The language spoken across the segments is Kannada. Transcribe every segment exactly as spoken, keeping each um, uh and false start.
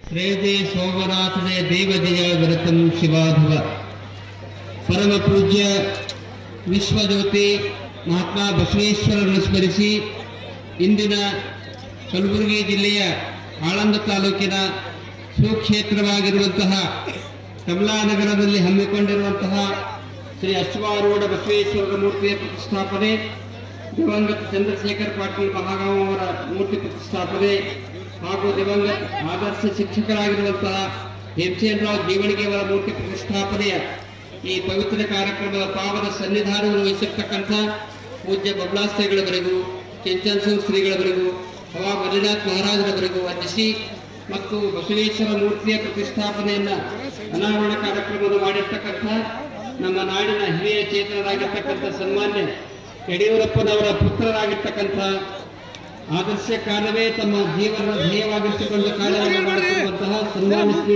ಶ್ರೇಯದೇ ಸೋಮನಾಥನೇ ದೇವಜಯ ವ್ರತಂ ಶಿವಾಧವ ಪರಮ ಪೂಜ್ಯ ವಿಶ್ವಜ್ಯೋತಿ ಮಹಾತ್ಮ ಬಸವೇಶ್ವರರನ್ನು ಸ್ಮರಿಸಿ ಇಂದಿನ ಕಲಬುರಗಿ ಜಿಲ್ಲೆಯ ಆಳಂದ ತಾಲೂಕಿನ ಸುಕ್ಷೇತ್ರವಾಗಿರುವಂತಹ ಕಮಲಾನಗರದಲ್ಲಿ ಹಮ್ಮಿಕೊಂಡಿರುವಂತಹ ಶ್ರೀ ಅಶ್ವಾರೂಢ ಬಸವೇಶ್ವರರ ಮೂರ್ತಿಯ ಪ್ರತಿಷ್ಠಾಪನೆ, ದಿವಂಗತ ಚಂದ್ರಶೇಖರ್ ಪಾಟೀಲ್ ಮಹಾಗಾಂವ್ ಅವರ ಮೂರ್ತಿ ಪ್ರತಿಷ್ಠಾಪನೆ ಹಾಗೂ ದಿವಂಗತ ಆದರ್ಶ ಶಿಕ್ಷಕರಾಗಿರುವಂತಹ ಹೇಮಚಂದ್ರರಾವ್ ಜೀವಣಿಗೆ ಅವರ ಮೂರ್ತಿ ಪ್ರತಿಷ್ಠಾಪನೆಯ ಈ ಪವಿತ್ರ ಕಾರ್ಯಕ್ರಮದ ಪಾವನ ಸನ್ನಿಧಾನವನ್ನು ವಹಿಸಿರ್ತಕ್ಕಂಥ ಪೂಜ್ಯ ಬಬಲಾಶ್ರೀಗಳವರೆಗೂ, ಕೆಂಚನ್ಸೂರು ಶ್ರೀಗಳವರೆಗೂ, ಹವಾ ಮಲ್ಲಿನಾಥ್ ಮಹಾರಾಜರವರೆಗೂ ವಂದಿಸಿ ಮತ್ತು ಬಸವೇಶ್ವರ ಮೂರ್ತಿಯ ಪ್ರತಿಷ್ಠಾಪನೆಯನ್ನು ಅನಾವರಣ ಕಾರ್ಯಕ್ರಮವನ್ನು ಮಾಡಿರ್ತಕ್ಕಂಥ ನಮ್ಮ ನಾಡಿನ ಹಿರಿಯ ಚೇತನರಾಗಿರ್ತಕ್ಕಂಥ ಸನ್ಮಾನ್ಯ ಯಡಿಯೂರಪ್ಪನವರ ಪುತ್ರರಾಗಿರ್ತಕ್ಕಂಥ ಆದರ್ಶ ಕಾಲವೇ ತಮ್ಮ ಜೀವನ ಧ್ಯೇಯವಾಗಿಸಿಕೊಂಡು ಕಾರ್ಯವನ್ನು ಮಾಡುತ್ತಿರುವಂತಹ ಸನ್ಮಾನ್ಯ ಶ್ರೀ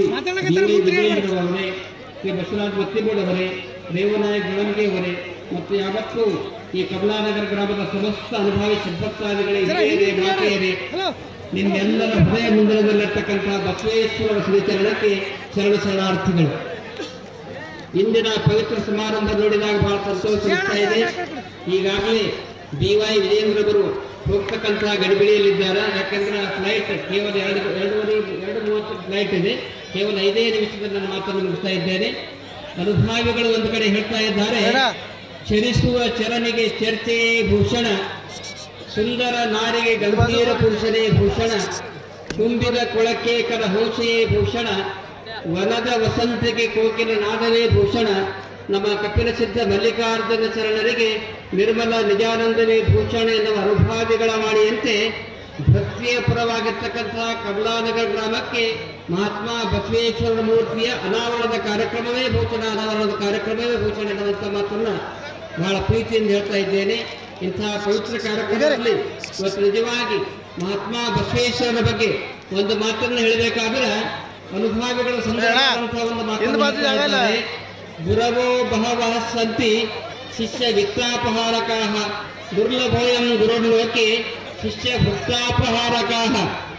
ಅವರೇ, ಶ್ರೀ ಬಸವರಾಜ್ ಮತ್ತಿಬೋಳವರೇ, ರೇವನಾಯಕ್ ಬೆಳವಣಿಗೆ ಅವರೇ ಮತ್ತು ಯಾವತ್ತೂ ಈ ಕಮಲಾನಗರ ಗ್ರಾಮದ ಸಮಸ್ತ ಅನುಭವಿ ಸದ್ಭಕ್ತಾದಿಗಳಿಗೆ ಮಾತೆಯರೇ, ನಿಮ್ಮೆಲ್ಲರ ಹೃದಯ ಮುಂದಿನದಲ್ಲಿರ್ತಕ್ಕಂತಹ ಬಸವೇಶ್ವರರ ಶ್ರೀಚರಣಕ್ಕೆ ಶರಣ ಶರಣಾರ್ಥಿಗಳು. ಇಂದಿನ ಪವಿತ್ರ ಸಮಾರಂಭ ನೋಡಿದಾಗ ಬಹಳ ಸಂತೋಷ ಆಗ್ತಾ ಇದೆ. ಈಗಾಗಲೇ ಬಿ ವೈ ವಿಜೇಂದ್ರವರು ಹೋಗ್ತಕ್ಕಂತಹ ಗಡಿಬಿಡಿಯಲ್ಲಿದ್ದಾರೆ. ಯಾಕಂದ್ರೆ ಆ ಫ್ಲೈಟ್ ಕೇವಲ ಎರಡು ಎರಡೂವರೆ ಎರಡು ಮೂವತ್ತು ಫ್ಲೈಟ್ ಇದೆ. ಕೇವಲ ಐದೇ ನಿಮಿಷದಲ್ಲಿ ನನ್ನ ಮಾತನ್ನು ಮುಗಿಸ್ತಾ ಇದ್ದೇನೆ. ಅನುಭಾವಿಗಳು ಒಂದು ಕಡೆ ಹೇಳ್ತಾ ಇದ್ದಾರೆ, ಚರಿಸುವ ಚರಣಿಗೆ ಚರ್ಚೆಯೇ ಭೂಷಣ, ಸುಂದರ ನಾರಿಗೆ ಗಂಭೀರ ಪುರುಷನೇ ಭೂಷಣ, ತುಂಬಿದ ಕೊಳಕ್ಕೆ ಕರಹೋಷೆಯೇ ಭೂಷಣ, ವನದ ವಸಂತಿಗೆ ಕೋಕಿಲ ನಾದವೇ ಭೂಷಣ, ನಮ್ಮ ಕಪಿಲ ಸಿದ್ಧ ಮಲ್ಲಿಕಾರ್ಜುನ ಶರಣರಿಗೆ ನಿರ್ಮಲ ನಿಜಾನಂದವೇ ಭೂಷಣ ಎನ್ನುವ ಅನುಭಾವಿಗಳ ವಾಣಿಯಂತೆ ಭಕ್ತಿಯ ಪರವಾಗಿರ್ತಕ್ಕಂತಹ ಕಮಲಾನಗರ ಗ್ರಾಮಕ್ಕೆ ಮಹಾತ್ಮ ಬಸವೇಶ್ವರರ ಮೂರ್ತಿಯ ಅನಾವರಣದ ಕಾರ್ಯಕ್ರಮವೇ ಭೂಷಣ, ಅನಾವರಣದ ಕಾರ್ಯಕ್ರಮವೇ ಭೂಷಣ ಎನ್ನುವಂಥ ಮಾತನ್ನು ಬಹಳ ಪ್ರೀತಿಯಿಂದ ಹೇಳ್ತಾ ಇದ್ದೇನೆ. ಇಂತಹ ಪವಿತ್ರ ಕಾರ್ಯಕ್ರಮದಲ್ಲಿ ಇವತ್ತು ನಿಜವಾಗಿ ಮಹಾತ್ಮ ಬಸವೇಶ್ವರರ ಬಗ್ಗೆ ಒಂದು ಮಾತನ್ನು ಹೇಳಬೇಕಾದ್ರೆ ಅನುಭಾವಿಗಳು ಸಂದರ್ಭ ಒಂದು ಮಾತನ್ನು, ಗುರವೋ ಬಹವಃ ಸಂತಿ ಶಿಷ್ಯ ವಿತ್ತಾಪಹಾರಕಾಹ, ದುರ್ಲಭೋಯಂ ಗುರುಲೋಕೆ ಶಿಷ್ಯ ಭಕ್ತಾಪಹಾರಕಾಹ.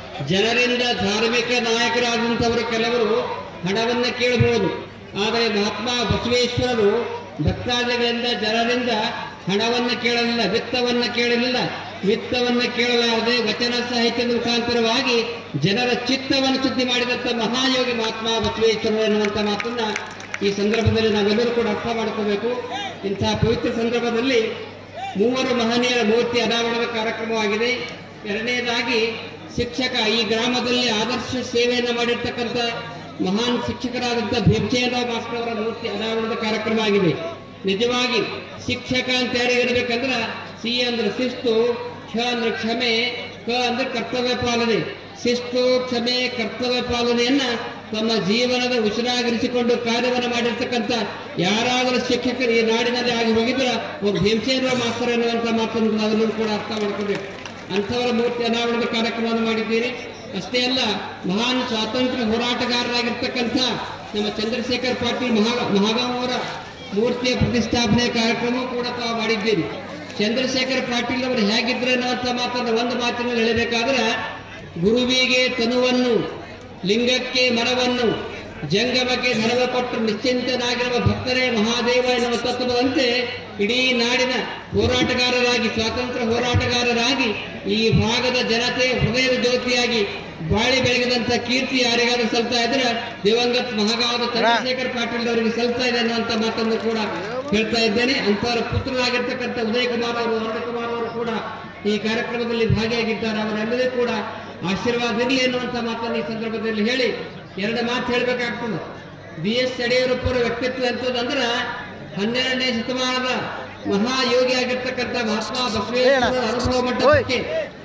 ಜನರಿಂದ ಧಾರ್ಮಿಕ ನಾಯಕರಾದಂಥವರು ಕೆಲವರು ಹಣವನ್ನು ಕೇಳಬಹುದು, ಆದರೆ ಮಹಾತ್ಮ ಬಸವೇಶ್ವರರು ಭಕ್ತಾದಿಗಳಿಂದ ಜನರಿಂದ ಹಣವನ್ನು ಕೇಳಲಿಲ್ಲ, ವಿತ್ತವನ್ನು ಕೇಳಲಿಲ್ಲ. ವಿತ್ತವನ್ನು ಕೇಳಲಾರದೆ ವಚನ ಸಾಹಿತ್ಯದ ಮುಖಾಂತರವಾಗಿ ಜನರ ಚಿತ್ತವನ್ನು ಶುದ್ಧಿ ಮಾಡಿದಂಥ ಮಹಾಯೋಗಿ ಮಹಾತ್ಮ ಬಸವೇಶ್ವರರು ಎನ್ನುವಂಥ ಮಾತನ್ನ ಈ ಸಂದರ್ಭದಲ್ಲಿ ನಾವೆಲ್ಲರೂ ಕೂಡ ಅರ್ಥ ಮಾಡ್ಕೋಬೇಕು. ಇಂತಹ ಪವಿತ್ರ ಸಂದರ್ಭದಲ್ಲಿ ಮೂವರು ಮಹನೀಯರ ಮೂರ್ತಿ ಅನಾವರಣದ ಕಾರ್ಯಕ್ರಮವಾಗಿದೆ. ಎರಡನೇದಾಗಿ ಶಿಕ್ಷಕ, ಈ ಗ್ರಾಮದಲ್ಲಿ ಆದರ್ಶ ಸೇವೆಯನ್ನು ಮಾಡಿರ್ತಕ್ಕಂಥ ಮಹಾನ್ ಶಿಕ್ಷಕರಾದಂಥ ಹೇಮಚಂದ್ರರಾವ್ ಮಾಸ್ಟರ್ ಅವರ ಮೂರ್ತಿ ಅನಾವರಣದ ಕಾರ್ಯಕ್ರಮ ಆಗಿದೆ. ನಿಜವಾಗಿ ಶಿಕ್ಷಕ ಅಂತ ಯಾರಿಗಿರ್ಬೇಕಂದ್ರೆ ಸಿ ಅಂದ್ರೆ ಶಿಸ್ತು, ಕ್ಷ ಅಂದ್ರೆ ಕ್ಷಮೆ, ಕ ಅಂದ್ರೆ ಕರ್ತವ್ಯ ಪಾಲನೆ. ಶಿಸ್ತು, ಕ್ಷಮೆ, ಕರ್ತವ್ಯ ಪಾಲನೆಯನ್ನ ತಮ್ಮ ಜೀವನದ ಉಸಿರಾಗಿರಿಸಿಕೊಂಡು ಕಾರ್ಯವನ್ನು ಮಾಡಿರ್ತಕ್ಕಂಥ ಯಾರಾದರೂ ಶಿಕ್ಷಕರು ಈ ನಾಡಿನಲ್ಲಿ ಆಗಿ ಹೋಗಿದ್ರೆ ಒಬ್ಬ ಹೇಮಚಂದ್ರರಾವ್ ಮಾಸ್ತರ್ ಎನ್ನುವಂಥ ಮಾತನ್ನು ನಾವೆಲ್ಲರೂ ಕೂಡ ಅರ್ಥ ಮಾಡ್ಕೋಬೇಕು. ಅಂಥವರ ಮೂರ್ತಿ ಅನಾವರಣದ ಕಾರ್ಯಕ್ರಮವನ್ನು ಮಾಡಿದ್ದೀರಿ. ಅಷ್ಟೇ ಅಲ್ಲ, ಮಹಾನ್ ಸ್ವಾತಂತ್ರ್ಯ ಹೋರಾಟಗಾರರಾಗಿರ್ತಕ್ಕಂಥ ನಮ್ಮ ಚಂದ್ರಶೇಖರ್ ಪಾಟೀಲ್ ಮಹಾ ಮಹಾಗಾಂವ್ ಅವರ ಮೂರ್ತಿಯ ಪ್ರತಿಷ್ಠಾಪನೆ ಕಾರ್ಯಕ್ರಮ ಕೂಡ ತಾವು ಮಾಡಿದ್ದೀರಿ. ಚಂದ್ರಶೇಖರ್ ಪಾಟೀಲ್ ಅವರು ಹೇಗಿದ್ರೆ ಅನ್ನುವಂಥ ಮಾತನ್ನು ಒಂದು ಮಾತಿನಲ್ಲಿ ಹೇಳಬೇಕಾದ್ರೆ, ಗುರುವಿಗೆ ತನುವನ್ನು, ಲಿಂಗಕ್ಕೆ ಮರವನ್ನು, ಜಂಗಮಕ್ಕೆ ಧನವ ಕೊಟ್ಟು ನಿಶ್ಚಿಂತನಾಗಿರುವ ಭಕ್ತರೇ ಮಹಾದೇವ ಎನ್ನುವ ತತ್ವದಂತೆ ಇಡೀ ನಾಡಿನ ಹೋರಾಟಗಾರರಾಗಿ, ಸ್ವಾತಂತ್ರ್ಯ ಹೋರಾಟಗಾರರಾಗಿ ಈ ಭಾಗದ ಜನತೆ ಹೃದಯದ ಜ್ಯೋತಿಯಾಗಿ ಬಾಳಿ ಬೆಳಗಿದಂಥ ಕೀರ್ತಿ ಯಾರಿಗಾದ್ರೂ ಸಲ್ತಾ ಇದ್ರೆ ದಿವಂಗತ ಮಹಾಗಾಂವದ ಚಂದ್ರಶೇಖರ್ ಪಾಟೀಲ್ ಅವರಿಗೆ ಸಲ್ತಾ ಇದೆ ಅನ್ನುವಂಥ ಮಾತನ್ನು ಕೂಡ ಹೇಳ್ತಾ ಇದ್ದೇನೆ. ಅಂಥವರ ಪುತ್ರರಾಗಿರ್ತಕ್ಕಂಥ ಉದಯ ಕುಮಾರ್ ಅವರು, ಅರುಣ್ ಕುಮಾರ್ ಅವರು ಕೂಡ ಈ ಕಾರ್ಯಕ್ರಮದಲ್ಲಿ ಭಾಗಿಯಾಗಿದ್ದಾರೆ. ಅವರೆಲ್ಲರೂ ಕೂಡ ಆಶೀರ್ವಾದ ಇರಲಿ ಎನ್ನುವಂಥ ಮಾತನ್ನು ಈ ಸಂದರ್ಭದಲ್ಲಿ ಹೇಳಿ ಎರಡು ಮಾತು ಹೇಳಬೇಕಾಗ್ತದೆ. ಬಿ ಎಸ್ ಯಡಿಯೂರಪ್ಪರ ವ್ಯಕ್ತಿತ್ವ ಎಂತದಂದ್ರೆ ಹನ್ನೆರಡನೇ ಶತಮಾನದ ಮಹಾಯೋಗಿ ಆಗಿರ್ತಕ್ಕಂಥ ಮಹಾತ್ಮ ಬಸವೇಶ್ವರರ ಅನುಭವ ಮಟ್ಟಕ್ಕೆ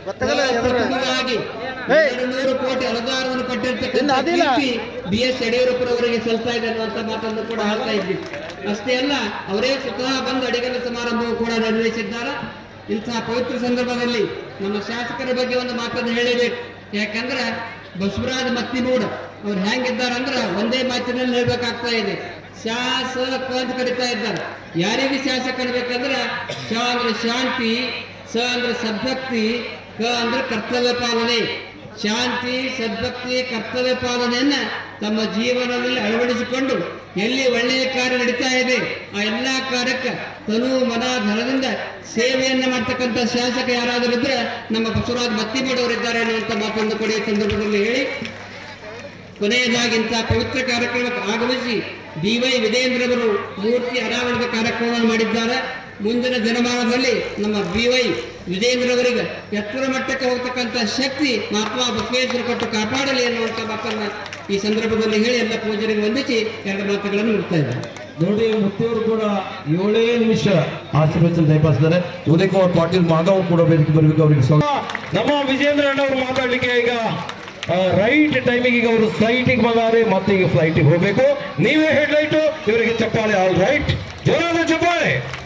ನೂರು ಕೋಟಿ ಅನುದಾನವನ್ನು ಕೊಟ್ಟಿರ್ತಕ್ಕಂಥ ಕೀರ್ತಿ ಬಿ ಎಸ್ ಯಡಿಯೂರಪ್ಪರವರಿಗೆ ಸಲ್ತಾ ಇದೆ ಅನ್ನುವಂಥ ಮಾತನ್ನು ಕೂಡ ಹೇಳ್ತಾ ಇದ್ವಿ. ಅಷ್ಟೇ ಅಲ್ಲ, ಅವರೇ ಸ್ವತಃ ಬಂದು ಅಡಿಗಲ್ಲ ಸಮಾರಂಭವು ಕೂಡ ನಿರ್ವಹಿಸಿದ್ದಾರೆ. ಇಂತಹ ಪವಿತ್ರ ಸಂದರ್ಭದಲ್ಲಿ ನಮ್ಮ ಶಾಸಕರ ಬಗ್ಗೆ ಒಂದು ಮಾತನ್ನು ಹೇಳಬೇಕು. ಯಾಕಂದ್ರೆ ಬಸವರಾಜ್ ಮತ್ತಿಮೂಡ ಅವ್ರು ಹೆಂಗಿದ್ದಾರಂದ್ರೆ ಒಂದೇ ಮಾತಿನಲ್ಲಿ ಹೇಳ್ಬೇಕಾಗ್ತಾ ಇದೆ. ಶಾಸಕ ಅಂತ ಕರಿತಾ ಇದ್ದಾರೆ. ಯಾರಿಗೆ ಶಾಸಕ ಅನ್ಬೇಕಂದ್ರೆ ಶ ಅಂದ್ರೆ ಶಾಂತಿ, ಸ ಅಂದ್ರೆ ಸದ್ಭಕ್ತಿ, ಕ ಅಂದ್ರೆ ಕರ್ತವ್ಯ ಪಾಲನೆ. ಶಾಂತಿ, ಸದ್ಭಕ್ತಿ, ಕರ್ತವ್ಯ ಪಾಲನೆಯನ್ನ ತಮ್ಮ ಜೀವನದಲ್ಲಿ ಅಳವಡಿಸಿಕೊಂಡು ಎಲ್ಲಿ ಒಳ್ಳೆಯ ಕಾರ್ಯ ನಡೀತಾ ಇದೆ ಆ ಎಲ್ಲಾ ಕಾರ್ಯಕ್ಕೆ ತನು ಮನ ಧನದಿಂದ ಸೇವೆಯನ್ನ ಮಾಡ್ತಕ್ಕಂಥ ಶಾಸಕ ಯಾರಾದರೂ ಇದ್ರೆ ನಮ್ಮ ಬಸವರಾಜ್ ಮತ್ತಿಮೂಡವರಿದ್ದಾರೆ ಅನ್ನುವಂಥ ಮಾತನ್ನು ಕೂಡ ಈ ಸಂದರ್ಭದಲ್ಲಿ ಹೇಳಿ, ಕೊನೆಯದಾಗಿ ಇಂತಹ ಪವಿತ್ರ ಕಾರ್ಯಕ್ರಮಕ್ಕೆ ಆಗಮಿಸಿ ಡಿ ವೈ ವಿಜೇಂದ್ರವರು ಮೂರ್ತಿ ಅನಾವರಣದ ಕಾರ್ಯಕ್ರಮವನ್ನು ಮಾಡಿದ್ದಾರೆ. ಮುಂದಿನ ದಿನಮಾನದಲ್ಲಿ ನಮ್ಮ ಬಿ ವೈ ವಿಜೇಂದ್ರವರಿಗೆ ಎತ್ತರ ಮಟ್ಟಕ್ಕೆ ಹೋಗ್ತಕ್ಕಂಥ ಶಕ್ತಿ ಮಹಾತ್ಮ ಬಸವೇಶ್ವರ ಕೊಟ್ಟು ಕಾಪಾಡಲಿ ಎನ್ನುವಂಥ ಮಾತನ್ನ ಈ ಸಂದರ್ಭದಲ್ಲಿ ಹೇಳಿ ಎಲ್ಲ ಪೂಜೆಗೆ ವಂದಿಸಿ ಎರಡು ಮಾತುಗಳನ್ನು ಮುಡ್ತಾ ಇದ್ದಾರೆ. ನೋಡಿ, ಮುತ್ತಿಯವರು ಕೂಡ ಏಳೇ ನಿಮಿಷ ಆಶೀರ್ವಚನ ದಯಪಾಲಿಸಿದ್ದಾರೆ. ಉದಯ್ ಕುಮಾರ್ ಪಾಟೀಲ್ ಮಾಧವ್ ಕೂಡ ವೇದಿಕೆ ಬರಬೇಕು. ಅವರಿಗೆ ನಮ್ಮ ವಿಜೇಂದ್ರ ಅಣ್ಣವರು ಮಾತಾಡಲಿಕ್ಕೆ ಈಗ ರೈಟ್ ಟೈಮಿಗೆ ಈಗ ಅವರು ಫ್ಲೈಟಿಗೆ ಬಂದಾರೆ, ಮತ್ತೆ ಈಗ ಫ್ಲೈಟಿಗೆ ಹೋಗಬೇಕು. ನೀವೇ ಹೆಡ್ ಲೈಟು, ಇವರಿಗೆ ಚಪ್ಪಾಳೆ. ಆಲ್ ರೈಟ್, ಜೋರಾದ ಚಪ್ಪಾಳೆ.